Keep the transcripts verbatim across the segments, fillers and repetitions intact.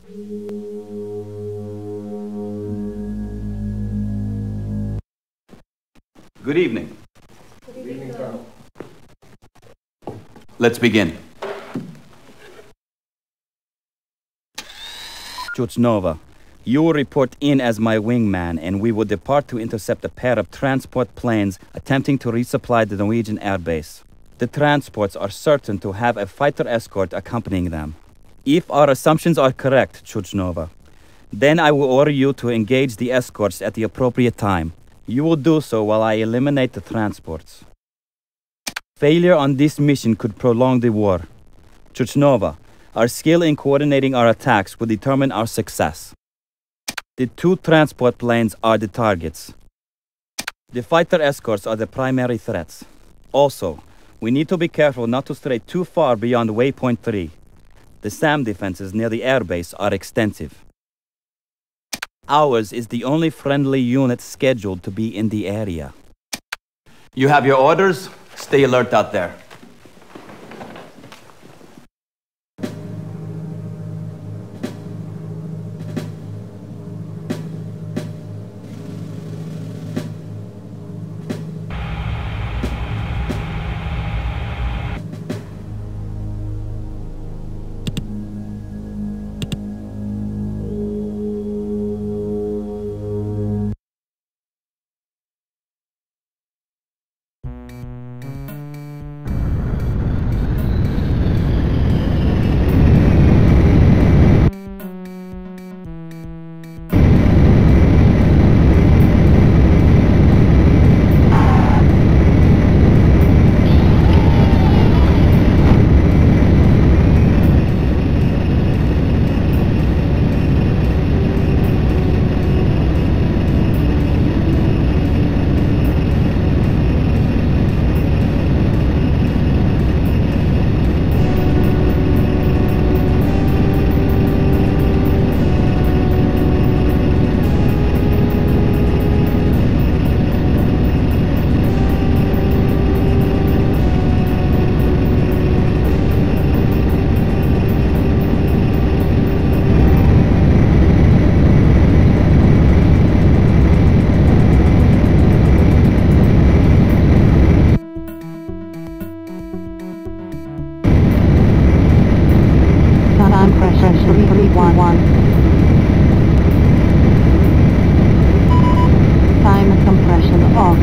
Good evening. Good evening, Colonel. Let's begin. Chuchnova, you will report in as my wingman, and we will depart to intercept a pair of transport planes attempting to resupply the Norwegian airbase. The transports are certain to have a fighter escort accompanying them. If our assumptions are correct, Chuchnova, then I will order you to engage the escorts at the appropriate time. You will do so while I eliminate the transports. Failure on this mission could prolong the war. Chuchnova, our skill in coordinating our attacks will determine our success. The two transport planes are the targets. The fighter escorts are the primary threats. Also, we need to be careful not to stray too far beyond waypoint three. The SAM defenses near the airbase are extensive. Ours is the only friendly unit scheduled to be in the area. You have your orders. Stay alert out there. Time compression off.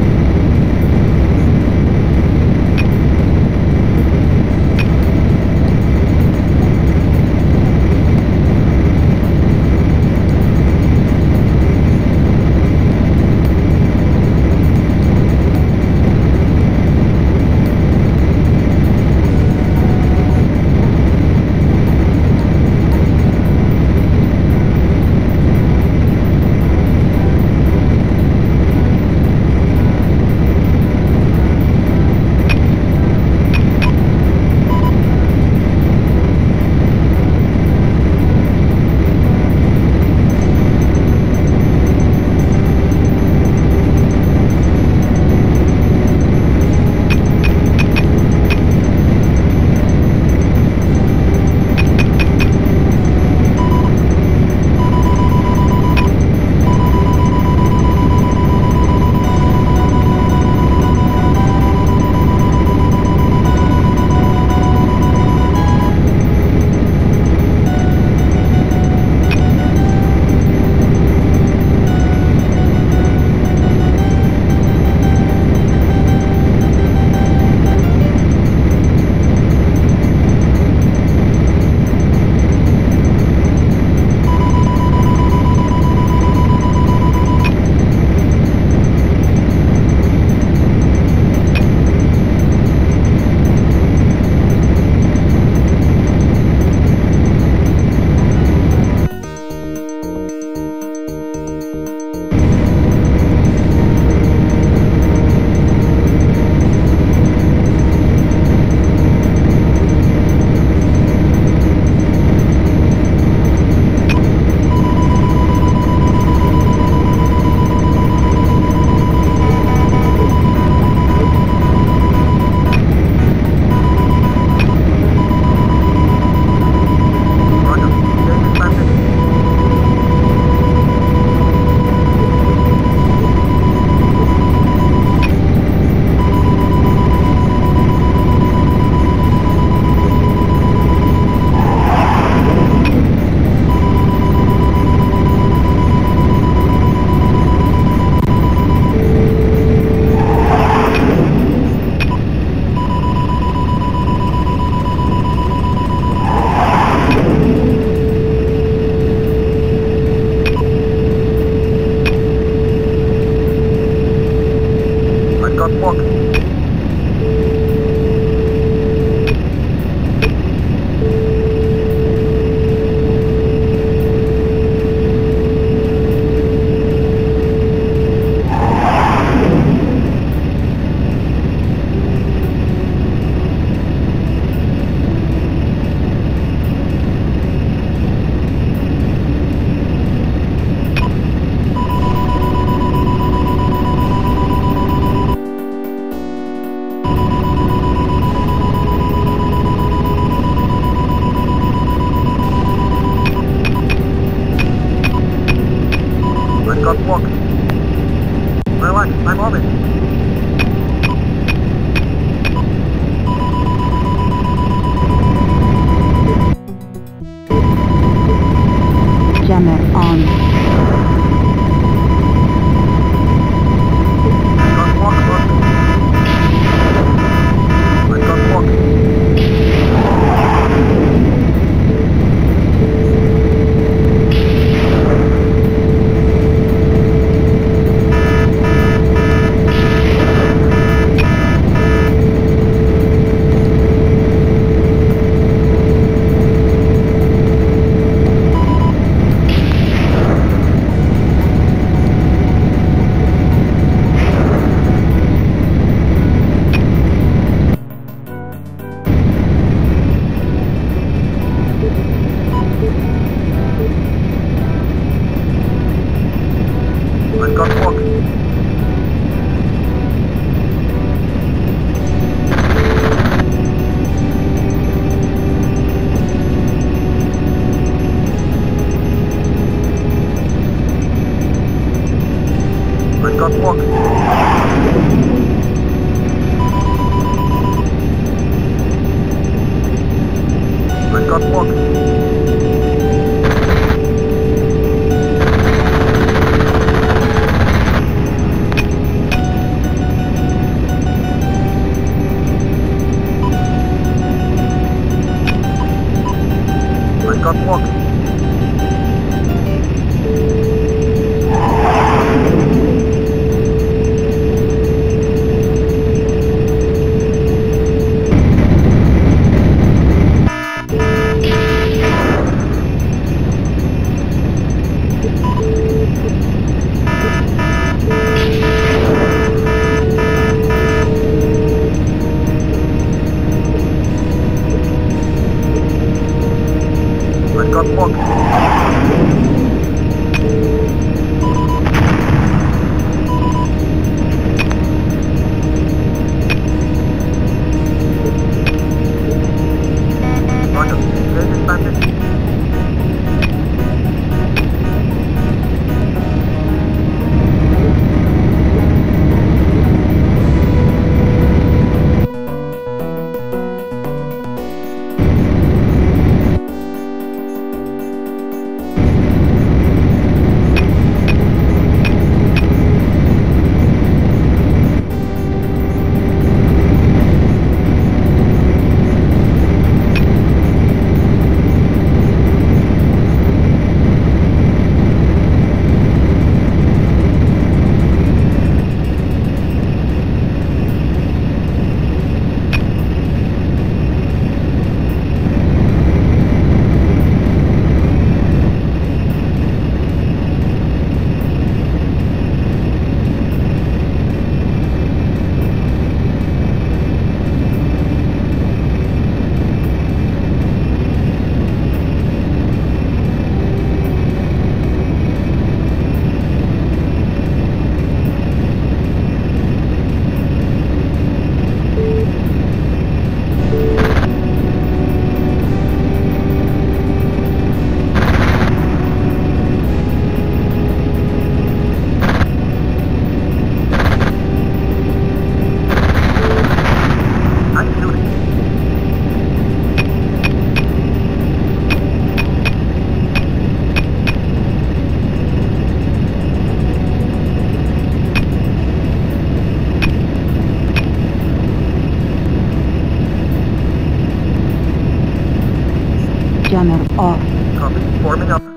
Jammer off. Copy. Forming up.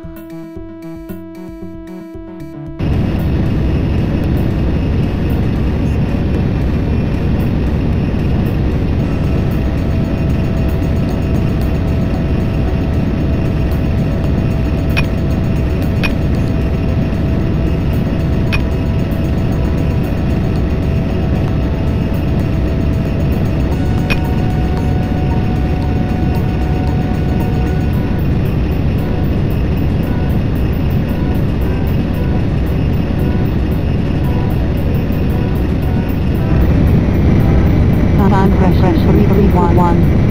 Time pressure three three one one.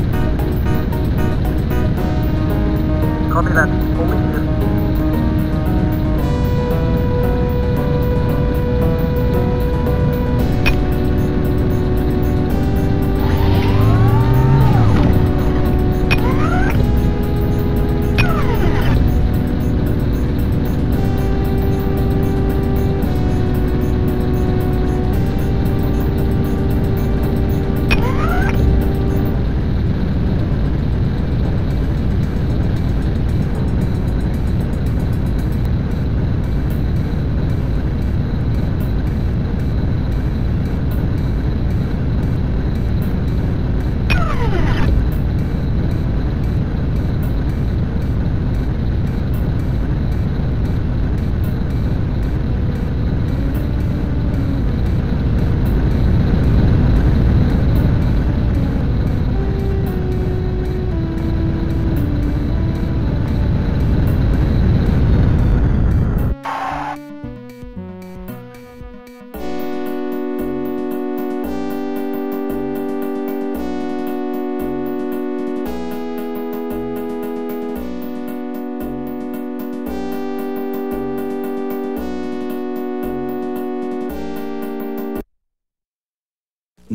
Copy that. Holding here.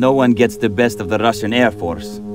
No one gets the best of the Russian Air Force.